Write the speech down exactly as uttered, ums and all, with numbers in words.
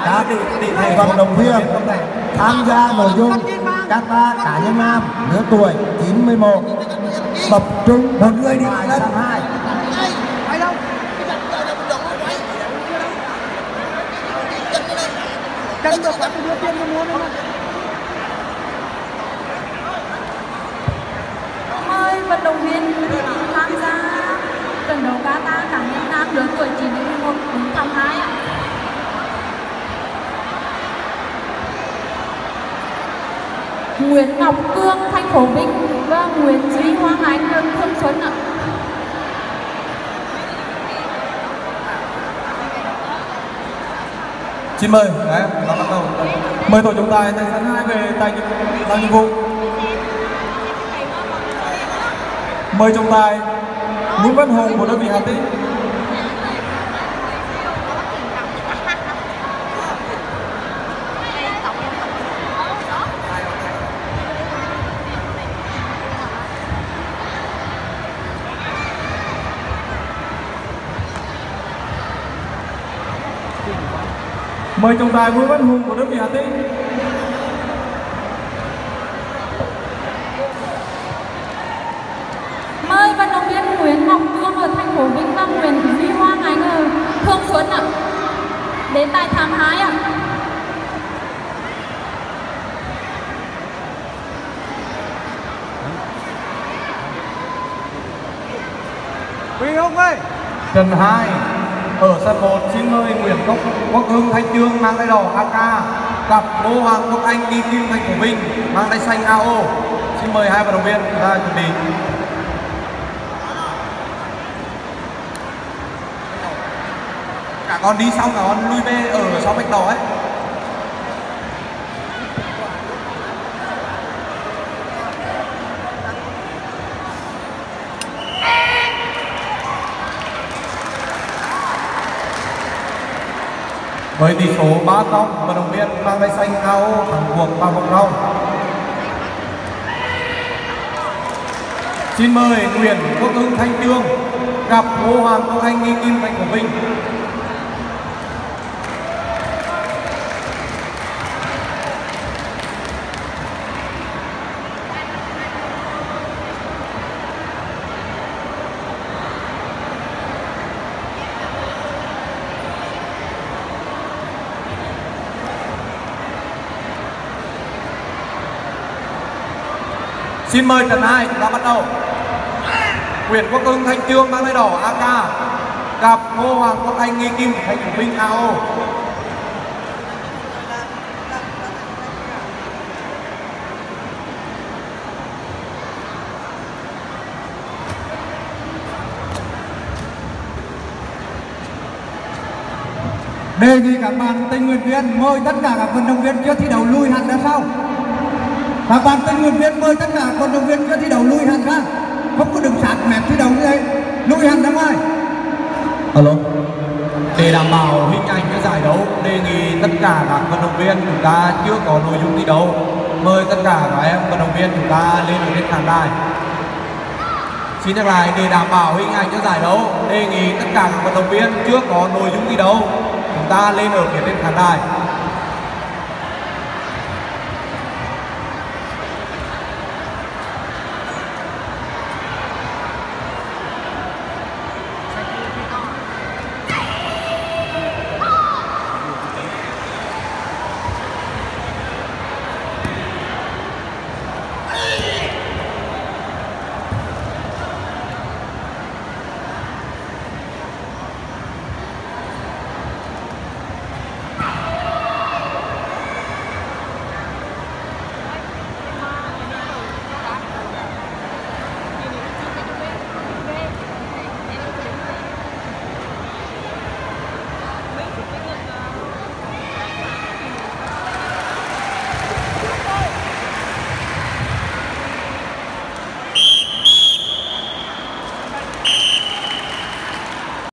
các vận động viên tham gia nội dung kata cá nhân nam lứa tuổi chín mươi mốt tập trung một người đi lên hai. Mời vận động viên tham gia trận đấu kata cá nhân nam lứa tuổi chín mươi mốt đến thăm hai ạ. Nguyễn Ngọc Cương, thành phố Vinh và Nguyễn Duy Hoàng Anh, Thương Xuân ạ. Xin mời, đấy, đã bắt đầu. Mời tổ trọng tài tại sân hai về tài giao nhiệm vụ. Mời trọng tài Nguyễn Văn Hùng của đơn vị Hà Tĩnh. Mời trọng tài Nguyễn Văn Hùng của đơn vị Hà Tĩnh. Mời vận động viên Nguyễn Ngọc Cương ở thành phố Vinh và Nguyễn Duy Hoàng Anh ở Thương Xuân ạ. Đến tại thảm hai ạ. Huy Hùng ơi. Trận hai ở sân một, xin mời Nguyễn Quốc, Quốc Hưng Thanh Trương mang tay đỏ a ca gặp Ngô Hoàng Quốc Anh đi kim thành phố Vinh mang tay xanh a ô. Xin mời hai vận động viên ra chuẩn bị. Cả con đi xong cả con lui về ở sau vạch đỏ ấy. Với tỷ số ba không, vận động viên mang tay xanh a ô thắng cuộc vào vòng sau. Xin mời Nguyễn Quốc Hưng Thanh Trương gặp Ngô Hoàng Quốc Anh nghi kim thành phố Vinh. Xin mời trận hai chúng ta bắt đầu. Nguyễn Quốc Hưng Thanh Trương mang tay đỏ a ca gặp Ngô Hoàng Quốc Anh nghi kim thành phố Vinh a ô. Đề nghị các bạn tình nguyện viên mời tất cả các vận động viên chưa thi đấu lùi hẳn ra sau. Các bạn tình nguyện viên mời tất cả vận động viên chưa thi đấu lùi hẳn ra, không có đứng sát mép thi đấu như thế, lùi hẳn ra ngoài. Alo. Để đảm bảo hình ảnh cái giải đấu, đề nghị tất cả các vận động viên chúng ta chưa có nội dung thi đấu, mời tất cả các em vận động viên chúng ta lên ở trên khán đài. Xin nhắc lại, để đảm bảo hình ảnh cho giải đấu, đề nghị tất cả các vận động viên chưa có nội dung thi đấu chúng ta lên ở phía trên khán đài.